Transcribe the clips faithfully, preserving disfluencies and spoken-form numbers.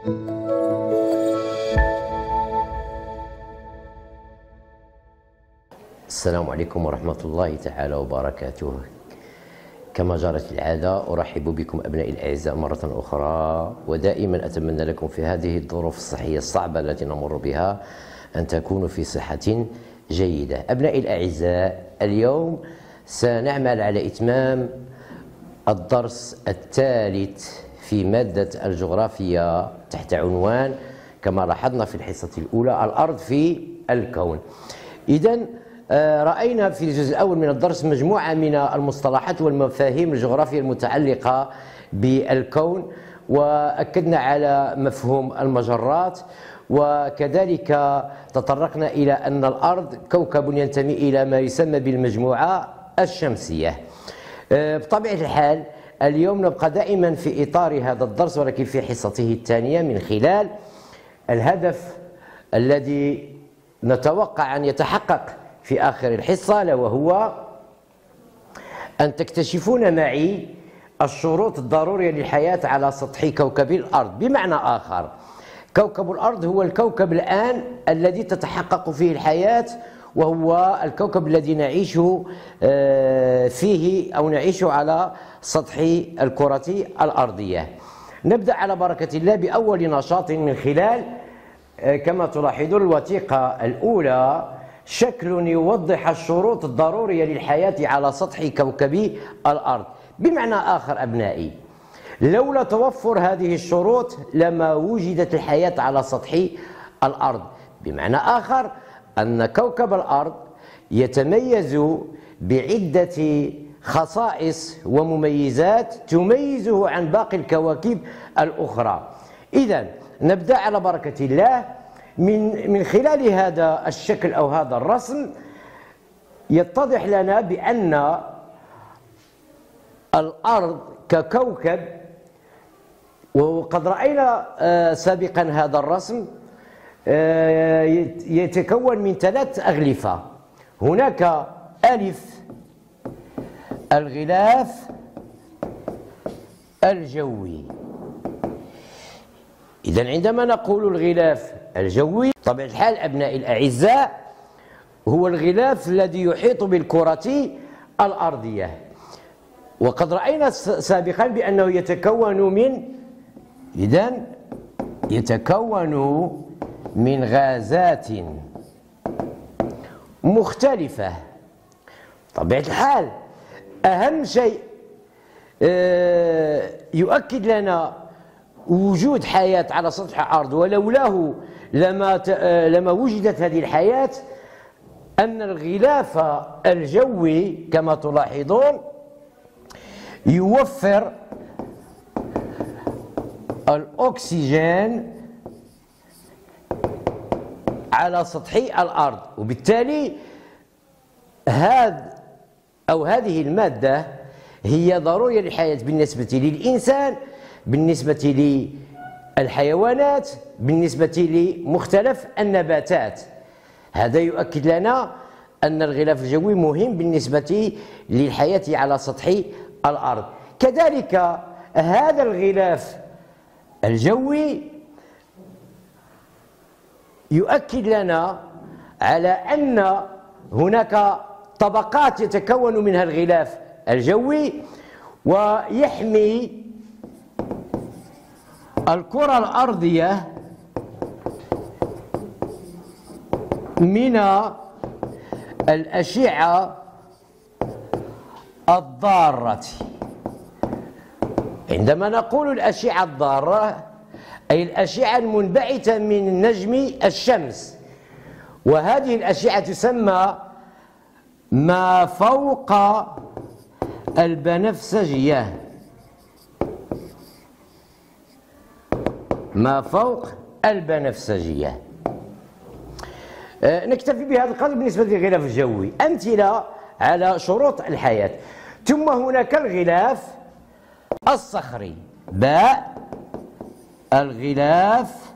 السلام عليكم ورحمة الله تعالى وبركاته. كما جرت العادة أرحب بكم أبنائي الأعزاء مرة أخرى، ودائما أتمنى لكم في هذه الظروف الصحية الصعبة التي نمر بها أن تكونوا في صحة جيدة. أبنائي الأعزاء، اليوم سنعمل على إتمام الدرس الثالث في مادة الجغرافيا تحت عنوان كما لاحظنا في الحصة الأولى الأرض في الكون. إذن رأينا في الجزء الأول من الدرس مجموعة من المصطلحات والمفاهيم الجغرافية المتعلقة بالكون، وأكدنا على مفهوم المجرات، وكذلك تطرقنا إلى أن الأرض كوكب ينتمي إلى ما يسمى بالمجموعة الشمسية. بطبيعة الحال اليوم نبقى دائما في إطار هذا الدرس، ولكن في حصته الثانية من خلال الهدف الذي نتوقع أن يتحقق في آخر الحصة، وهو أن تكتشفون معي الشروط الضرورية للحياة على سطح كوكب الأرض. بمعنى آخر، كوكب الأرض هو الكوكب الآن الذي تتحقق فيه الحياة، وهو الكوكب الذي نعيش فيه أو نعيش على سطح الكرة الأرضية. نبدأ على بركة الله بأول نشاط من خلال كما تلاحظون الوثيقة الأولى، شكل يوضح الشروط الضرورية للحياة على سطح كوكب الأرض. بمعنى آخر أبنائي، لولا توفر هذه الشروط لما وجدت الحياة على سطح الأرض. بمعنى آخر أن كوكب الأرض يتميز بعدة خصائص ومميزات تميزه عن باقي الكواكب الأخرى. إذن نبدأ على بركة الله. من من خلال هذا الشكل أو هذا الرسم يتضح لنا بأن الأرض ككوكب، وقد رأينا سابقا هذا الرسم يتكون من ثلاث أغلفة. هناك ألف الغلاف الجوي. إذن عندما نقول الغلاف الجوي، طبيعة الحال أبنائي الأعزاء هو الغلاف الذي يحيط بالكرة الأرضية، وقد رأينا سابقا بأنه يتكون من إذن يتكون من غازات مختلفة. طبيعة الحال أهم شيء يؤكد لنا وجود حياة على سطح الأرض، ولولاه لما لما وجدت هذه الحياة، أن الغلاف الجوي كما تلاحظون يوفر الأكسجين على سطح الأرض، وبالتالي هذا أو هذه المادة هي ضرورية للحياة بالنسبة للإنسان، بالنسبة للحيوانات، بالنسبة لمختلف النباتات. هذا يؤكد لنا أن الغلاف الجوي مهم بالنسبة للحياة على سطح الأرض. كذلك هذا الغلاف الجوي يؤكد لنا على أن هناك طبقات يتكون منها الغلاف الجوي، ويحمي الكرة الأرضية من الأشعة الضارة. عندما نقول الأشعة الضارة أي الأشعة المنبعثة من نجم الشمس، وهذه الأشعة تسمى ما فوق البنفسجية. ما فوق البنفسجية. أه نكتفي بهذا القدر بالنسبة للغلاف الجوي. أمثلة على شروط الحياة. ثم هناك الغلاف الصخري. باء الغلاف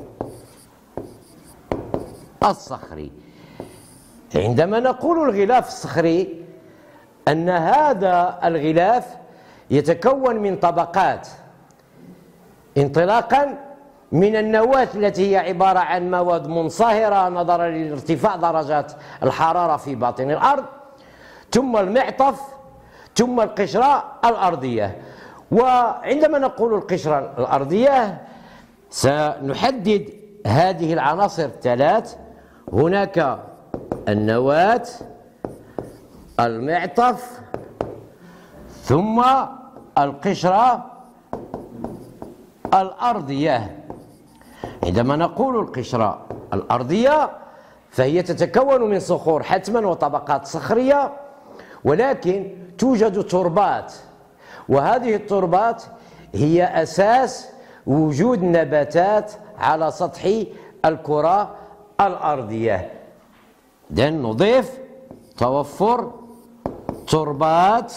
الصخري. عندما نقول الغلاف الصخري أن هذا الغلاف يتكون من طبقات، انطلاقا من النواة التي هي عبارة عن مواد منصهرة نظرا لارتفاع درجات الحرارة في باطن الأرض، ثم المعطف، ثم القشرة الأرضية. وعندما نقول القشرة الأرضية سنحدد هذه العناصر الثلاث: هناك النواة، المعطف، ثم القشرة الأرضية. عندما نقول القشرة الأرضية فهي تتكون من صخور حتما وطبقات صخرية، ولكن توجد تربات، وهذه التربات هي أساس وجود نباتات على سطح الكرة الأرضية. إذن نضيف توفر تربات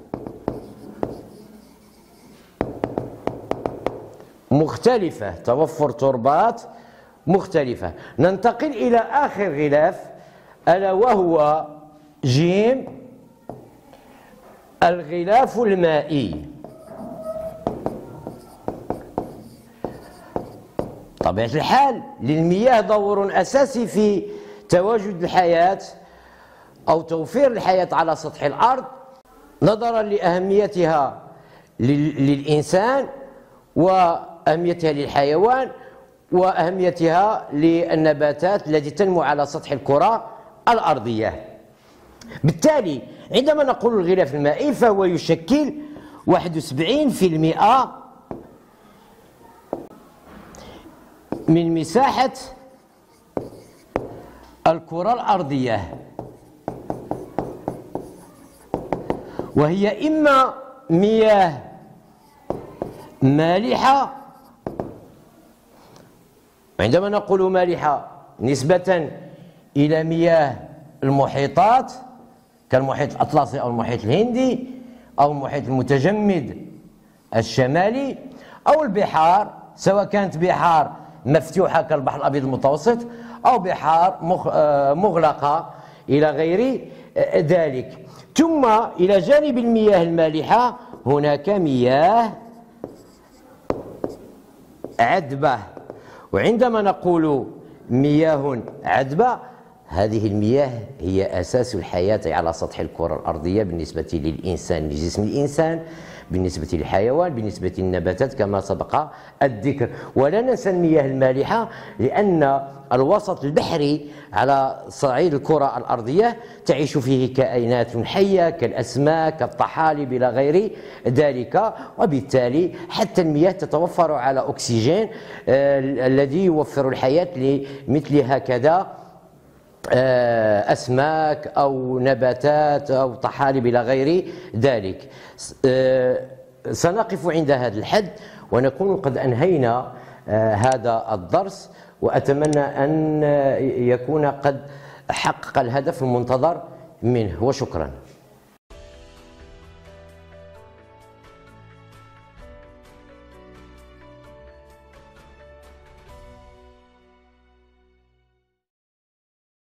مختلفة، توفر تربات مختلفة. ننتقل إلى آخر غلاف ألا وهو جيم، الغلاف المائي. طبيعة الحال للمياه دور أساسي في تواجد الحياة أو توفير الحياة على سطح الأرض، نظرا لأهميتها للإنسان وأهميتها للحيوان وأهميتها للنباتات التي تنمو على سطح الكرة الأرضية. بالتالي عندما نقول الغلاف المائي فهو يشكل واحد وسبعين بالمئة من مساحة الكرة الأرضية، وهي إما مياه مالحة. عندما نقول مالحة نسبة إلى مياه المحيطات كالمحيط الأطلسي أو المحيط الهندي أو المحيط المتجمد الشمالي، أو البحار سواء كانت بحار مفتوحة كالبحر الأبيض المتوسط أو بحار مغلقة إلى غير ذلك. ثم إلى جانب المياه المالحة هناك مياه عذبة. وعندما نقول مياه عذبة هذه المياه هي أساس الحياة على سطح الكرة الأرضية بالنسبة للإنسان، لجسم الإنسان، بالنسبة للحيوان، بالنسبة للنباتات كما سبق الذكر. ولا ننسى المياه المالحة لأن الوسط البحري على صعيد الكرة الأرضية تعيش فيه كائنات حية كالأسماك كالطحالب إلى غير ذلك، وبالتالي حتى المياه تتوفر على أكسجين آه الذي يوفر الحياة لمثل هكذا أسماك أو نباتات أو طحالب إلى غير ذلك. سنقف عند هذا الحد ونكون قد أنهينا هذا الدرس، وأتمنى أن يكون قد حقق الهدف المنتظر منه، وشكرا.